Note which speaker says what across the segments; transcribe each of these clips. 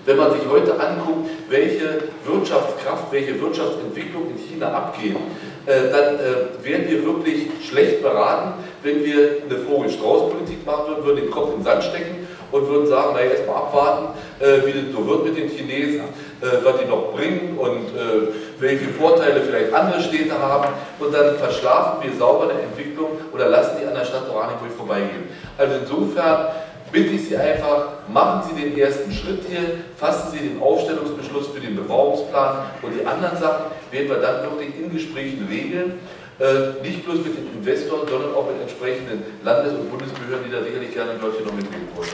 Speaker 1: Wenn man sich heute anguckt, welche Wirtschaftskraft, welche Wirtschaftsentwicklung in China abgeht, dann wären wir wirklich schlecht beraten, wenn wir eine Vogel-Strauß-Politik machen würden, würden den Kopf in den Sand stecken und würden sagen, naja, erstmal abwarten, wie das so wird mit den Chinesen, was die noch bringen und welche Vorteile vielleicht andere Städte haben, und dann verschlafen wir sauber eine Entwicklung oder lassen die an der Stadt Oranienburg vorbeigehen. Also insofern bitte ich Sie einfach, machen Sie den ersten Schritt hier, fassen Sie den Aufstellungsbeschluss für den Bebauungsplan, und die anderen Sachen werden wir dann wirklich in Gesprächen regeln. Nicht bloß mit den Investoren, sondern auch mit entsprechenden Landes- und Bundesbehörden, die da sicherlich gerne in Deutschland noch mitreden wollen.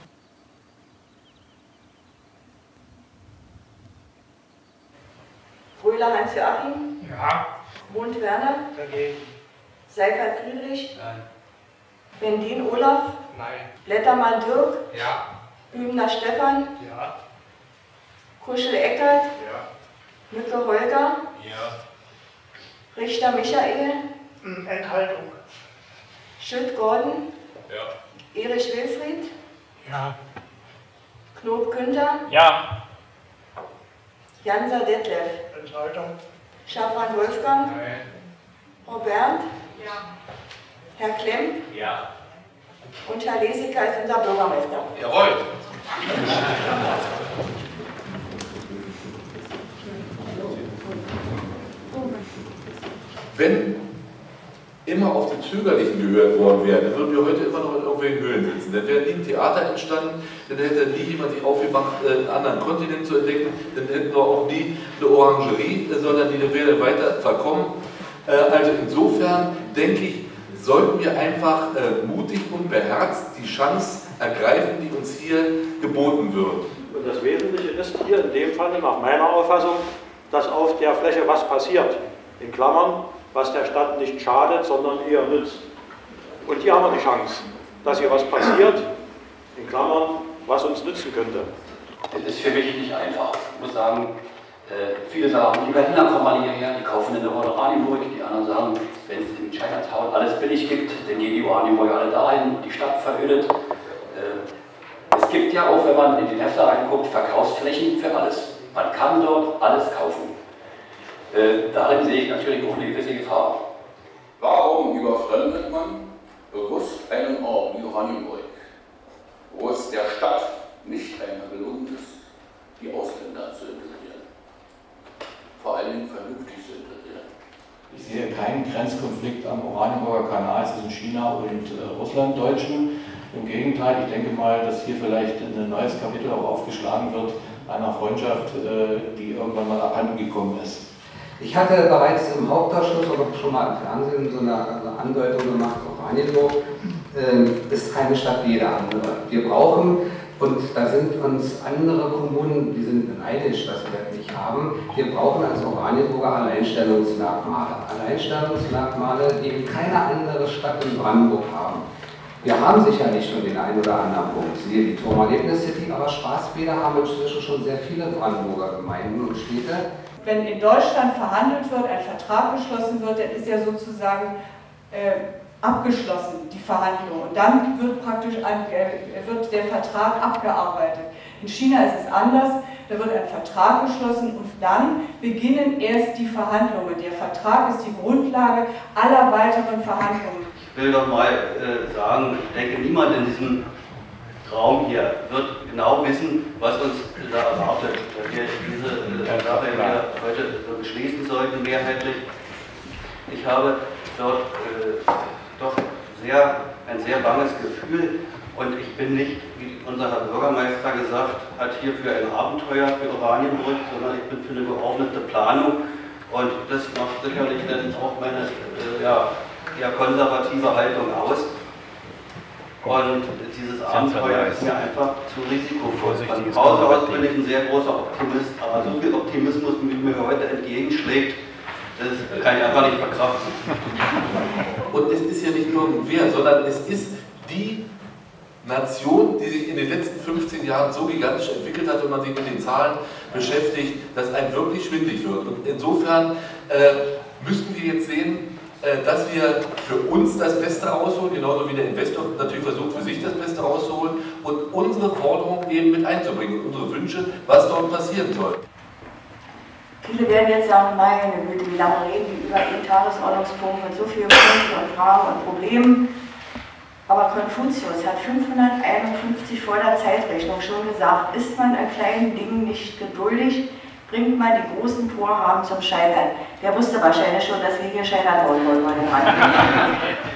Speaker 2: Röhler Hans-Joachim?
Speaker 3: Ja.
Speaker 2: Mund Werner?
Speaker 3: Dagegen.
Speaker 2: Seifert Friedrich?
Speaker 3: Nein.
Speaker 2: Bendin Olaf?
Speaker 3: Nein.
Speaker 2: Blättermann Dirk?
Speaker 3: Ja.
Speaker 2: Bübner Stefan?
Speaker 3: Ja.
Speaker 2: Kuschel Eckert?
Speaker 3: Ja.
Speaker 2: Mücke Holger?
Speaker 3: Ja.
Speaker 2: Richter Michael?
Speaker 3: Enthaltung.
Speaker 2: Schütt Gordon?
Speaker 3: Ja.
Speaker 2: Erich Wilfried?
Speaker 3: Ja.
Speaker 2: Knob Günther?
Speaker 3: Ja.
Speaker 2: Janser Detlef?
Speaker 3: Enthaltung.
Speaker 2: Schaffran Wolfgang?
Speaker 3: Nein.
Speaker 2: Frau Bernd?
Speaker 4: Ja.
Speaker 2: Herr Klemm?
Speaker 3: Ja.
Speaker 2: Und Herr Leseker ist unser Bürgermeister.
Speaker 1: Jawohl! Wenn immer auf die Zögerlichen gehört worden wäre, dann würden wir heute immer noch in irgendwelchen Höhlen sitzen. Dann wäre nie ein Theater entstanden, dann hätte nie jemand sich aufgemacht, einen anderen Kontinent zu entdecken, dann hätten wir auch nie eine Orangerie, sondern die wäre weiter verkommen. Also insofern denke ich, sollten wir einfach mutig und beherzt die Chance ergreifen, die uns hier geboten wird.
Speaker 5: Und das Wesentliche ist hier in dem Fall nach meiner Auffassung, dass auf der Fläche was passiert. In Klammern, was der Stadt nicht schadet, sondern eher nützt. Und hier haben wir die Chance, dass hier was passiert, in Klammern, was uns nützen könnte.
Speaker 6: Das ist für mich nicht einfach. Ich muss sagen, viele sagen, die Berliner kommen mal hierher, die kaufen in der Oranienburg, die anderen sagen, wenn es in Chinatown alles billig gibt, dann gehen die Oranienburger alle dahin und die Stadt verödet. Es gibt ja auch, wenn man in den Hefter reinguckt, Verkaufsflächen für alles. Man kann dort alles kaufen. Darin sehe ich natürlich auch eine gewisse Gefahr.
Speaker 7: Warum überfremdet man bewusst einen Ort wie Oranienburg, wo es der Stadt nicht einmal gelungen ist, die Ausländer zu integrieren? Vor allen Dingen vernünftig zu integrieren.
Speaker 8: Ich sehe keinen Grenzkonflikt am Oranienburger Kanal zwischen China und Russlanddeutschen. Im Gegenteil, ich denke mal, dass hier vielleicht ein neues Kapitel auch aufgeschlagen wird, einer Freundschaft, die irgendwann mal abhanden gekommen ist.
Speaker 9: Ich hatte bereits im Hauptausschuss oder schon mal im Fernsehen so eine Andeutung gemacht, Oranienburg ist keine Stadt wie jede andere. Wir brauchen, und da sind uns andere Kommunen, die sind neidisch, dass wir das nicht haben, wir brauchen als Oranienburger Alleinstellungsmerkmale. Alleinstellungsmerkmale, die keine andere Stadt in Brandenburg haben. Wir haben sicherlich schon den einen oder anderen Punkt, siehe die Turmerlebnis-City, aber Spaßbäder haben inzwischen schon sehr viele Brandenburger Gemeinden und Städte.
Speaker 4: Wenn in Deutschland verhandelt wird, ein Vertrag geschlossen wird, dann ist ja sozusagen abgeschlossen, die Verhandlung. Und dann wird praktisch wird der Vertrag abgearbeitet. In China ist es anders, da wird ein Vertrag geschlossen und dann beginnen erst die Verhandlungen. Der Vertrag ist die Grundlage aller weiteren Verhandlungen.
Speaker 10: Ich will doch mal sagen, ich denke, niemand in diesem Raum hier wird genau wissen, was uns da erwartet. Wenn wir diese Sache hier heute so beschließen sollten, mehrheitlich. Ich habe dort doch ein sehr banges Gefühl und ich bin nicht, wie unser Herr Bürgermeister gesagt hat, hier für ein Abenteuer für Oranienburg, sondern ich bin für eine geordnete Planung und das macht sicherlich dann auch meine eher konservative Haltung aus. Und dieses Abenteuer ist mir einfach zu risikovoll. Von Hause aus bin ich ein sehr großer Optimist, aber so viel Optimismus, wie mir heute entgegenschlägt, das kann ich einfach nicht verkraften.
Speaker 1: Und es ist ja nicht irgendwer, sondern es ist die Nation, die sich in den letzten 15 Jahren so gigantisch entwickelt hat, wenn man sich mit den Zahlen beschäftigt, dass einem wirklich schwindlig wird. Und insofern müssen wir jetzt sehen, dass wir für uns das Beste rausholen, genauso wie der Investor natürlich versucht, für sich das Beste rauszuholen und unsere Forderungen eben mit einzubringen und unsere Wünsche, was dort passieren soll.
Speaker 2: Viele werden jetzt sagen, meine Güte, wie lange reden die über den Tagesordnungspunkt mit so vielen Punkten und Fragen und Problemen. Aber Konfuzius hat 551 vor der Zeitrechnung schon gesagt, ist man an kleinen Dingen nicht geduldig, bringt man die großen Vorhaben zum Scheitern. Der wusste wahrscheinlich schon, dass wir hier scheitern wollen, meine Herren.